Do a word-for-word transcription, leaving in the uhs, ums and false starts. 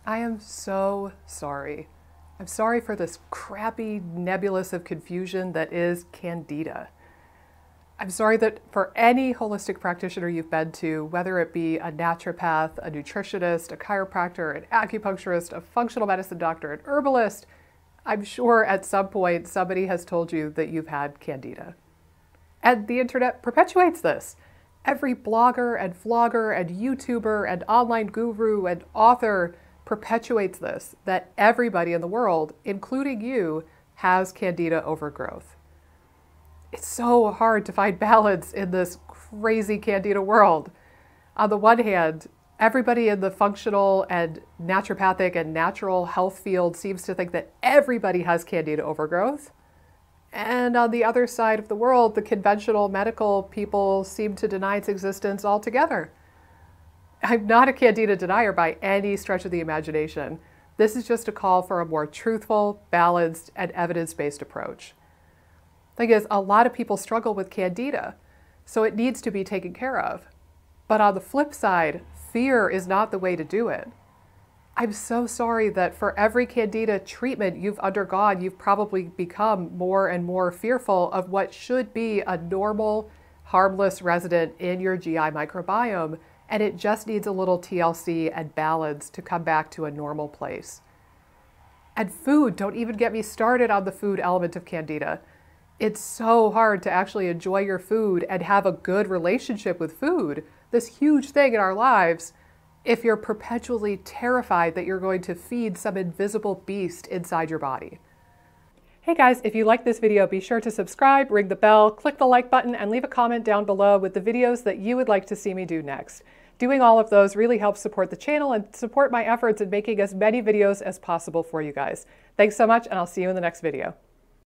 I am so sorry. I'm sorry for this crappy nebulous of confusion that is Candida. I'm sorry that for any holistic practitioner you've been to, whether it be a naturopath, a nutritionist, a chiropractor, an acupuncturist, a functional medicine doctor, an herbalist, I'm sure at some point somebody has told you that you've had Candida. And the internet perpetuates this. Every blogger and vlogger and YouTuber and online guru and author perpetuates this, that everybody in the world, including you, has Candida overgrowth. It's so hard to find balance in this crazy Candida world. On the one hand, everybody in the functional and naturopathic and natural health field seems to think that everybody has Candida overgrowth. And on the other side of the world, the conventional medical people seem to deny its existence altogether. I'm not a Candida denier by any stretch of the imagination. This is just a call for a more truthful, balanced, and evidence-based approach. Thing is, a lot of people struggle with Candida, so it needs to be taken care of. But on the flip side, fear is not the way to do it. I'm so sorry that for every Candida treatment you've undergone, you've probably become more and more fearful of what should be a normal, harmless resident in your G I microbiome, and it just needs a little T L C and balance to come back to a normal place. And food, don't even get me started on the food element of Candida. It's so hard to actually enjoy your food and have a good relationship with food, this huge thing in our lives, if you're perpetually terrified that you're going to feed some invisible beast inside your body. Hey guys, if you like this video, be sure to subscribe, ring the bell, click the like button, and leave a comment down below with the videos that you would like to see me do next. Doing all of those really helps support the channel and support my efforts in making as many videos as possible for you guys. Thanks so much, and I'll see you in the next video.